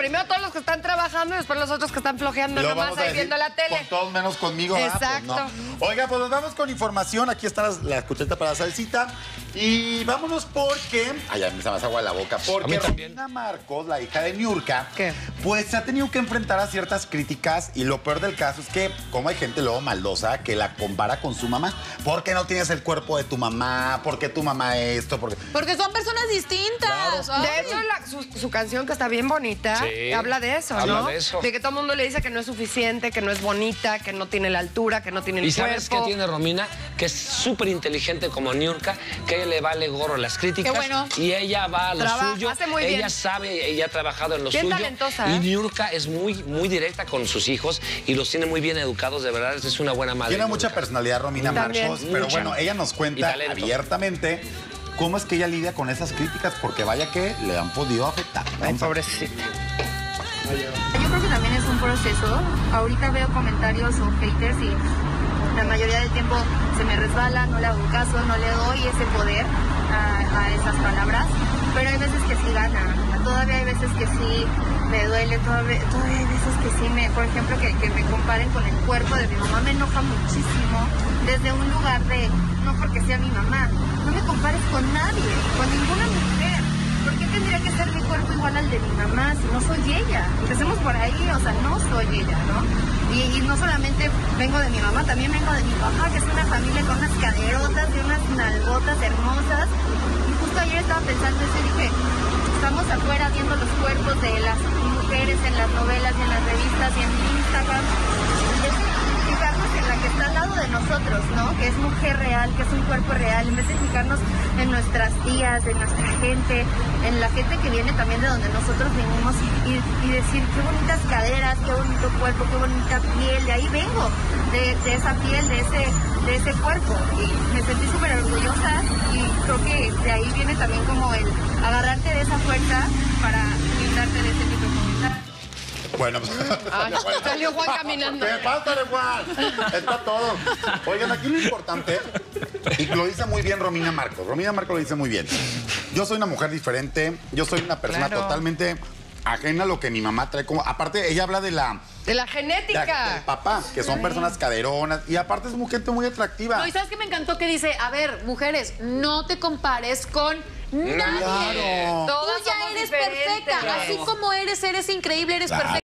primero todos los que están trabajando y después los otros que están flojeando nomás ahí viendo la tele. Con todos menos conmigo. Exacto. Pues no. Oiga, pues nos vamos con información. Aquí está la cucheta para la salsita. Y vámonos porque... Ay, ya me se me hace agua en la boca. Porque Romina Marcos, la hija de Niurka, pues se ha tenido que enfrentar a ciertas críticas. Y lo peor del caso es que, como hay gente luego maldosa que la compara con su mamá. ¿Por qué no tienes el cuerpo de tu mamá? ¿Por qué tu mamá esto? Porque son personas distintas. Claro. De hecho, su canción, que está bien bonita, habla de eso, ¿no? De que todo el mundo le dice que no es suficiente, que no es bonita, que no tiene la altura, que no tiene el cuerpo. ¿Y sabes qué tiene Romina? Que es súper inteligente como Niurka, que a ella le vale gorro las críticas. Qué bueno. Y ella va a lo suyo. Hace muy bien. Ella sabe, ella ha trabajado en lo bien suyo. Talentosa, Y Niurka es muy directa con sus hijos y los tiene muy bien educados, de verdad, es una buena madre. Tiene mucha personalidad Romina Marcos, pero bueno, ella nos cuenta abiertamente cómo es que ella lidia con esas críticas, porque vaya que le han podido afectar. Ay, pobrecita. Yo creo que también es un proceso. Ahorita veo comentarios o haters y la mayoría del tiempo se me resbala, no le hago caso, no le doy ese poder a esas palabras, pero hay veces que sí gana. Todavía hay veces que sí me duele, todavía hay veces que sí por ejemplo, que me comparen con el cuerpo de mi mamá, me enoja muchísimo, desde un lugar de, no porque sea mi mamá, no me compares con nadie, con ninguna mujer. ¿Por qué tendría que ser mi cuerpo igual al de mi mamá si no soy ella? Empecemos por ahí, o sea, no soy ella, ¿no? Y no solamente vengo de mi mamá, también vengo de mi papá, que es una familia con unas caderotas y unas nalgotas hermosas. Y justo ayer estaba pensando eso y dije, estamos afuera viendo los cuerpos de las mujeres en las novelas, en las revistas y en Instagram. Y es fijarnos en la que está al lado de nosotros, ¿no? Que es mujer real, que es un cuerpo real, en vez de fijarnos en nuestras tías, en nuestra gente, en la gente que viene también de donde nosotros venimos y decir qué bonitas caderas, qué bonito cuerpo, qué bonita piel, de ahí vengo, de esa piel, de ese cuerpo, y me sentí súper orgullosa y creo que de ahí viene también como el agarrarte de esa fuerza para brindarte de ese tipo de comentario. Bueno, salió Juan caminando. ¿Qué pasa, Juan? Está todo. Oigan, aquí lo importante, y lo dice muy bien Romina Marcos. Romina Marcos lo dice muy bien. Yo soy una mujer diferente, yo soy una persona totalmente ajena a lo que mi mamá trae. Como, aparte, ella habla de la genética. Del papá, que son personas caderonas. Y aparte es gente muy atractiva. No, y ¿sabes qué me encantó? Que dice, a ver, mujeres, no te compares con nadie. Claro. Tú ya eres perfecta. Así como eres increíble, eres perfecta.